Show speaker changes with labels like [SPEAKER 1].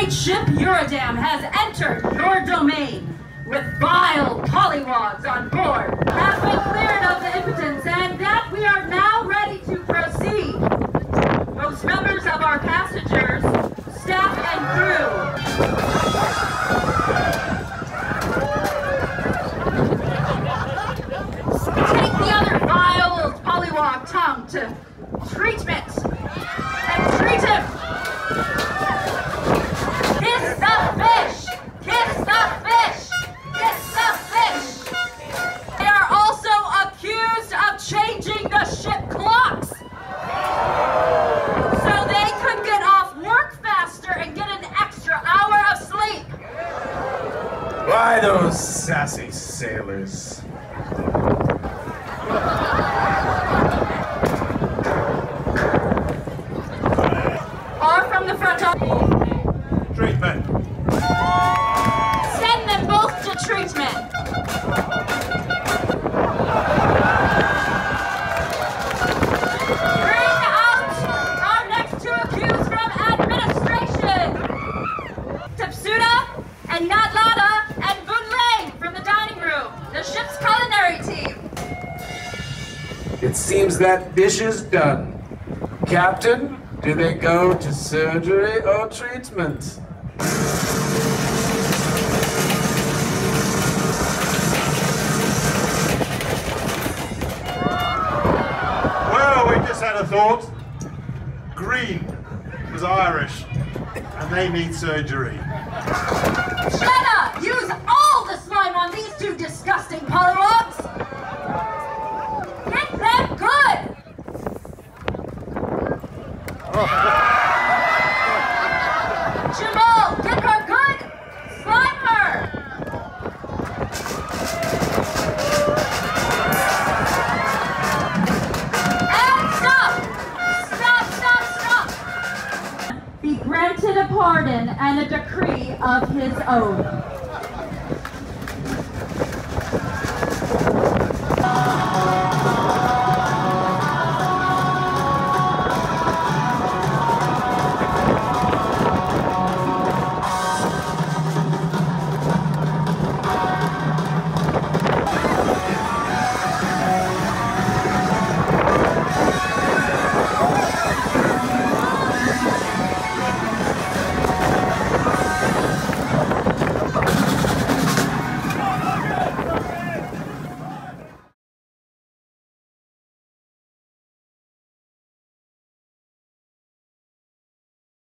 [SPEAKER 1] great ship Eurodam has entered your domain with vile pollywogs on board. Have been cleared of the impotence and that we are now ready to proceed. Most members of our passengers, staff and crew, take the other vile pollywog tongue to treatment and treat him. Kiss the fish! Kiss the fish! Kiss the fish! They are also accused of changing the ship clocks so they could get off work faster and get an extra hour of sleep.
[SPEAKER 2] Why those sassy sailors?
[SPEAKER 1] Or from the front office.
[SPEAKER 2] Treatment.
[SPEAKER 1] Send them both to treatment. Bring out our next two accused from administration. Tapsuda and Nadlada and Bunlane from the dining room, the ship's culinary team.
[SPEAKER 2] It seems that dish is done. Captain, do they go to surgery or treatment?
[SPEAKER 3] Well, we just had a thought. Green was Irish, and they need surgery.
[SPEAKER 1] Jenna, use all the slime on these two disgusting pollywogs. Get them good. Jamal, get her good. Slime her. And stop. Stop, stop, stop. Be granted a pardon and a decree of his own.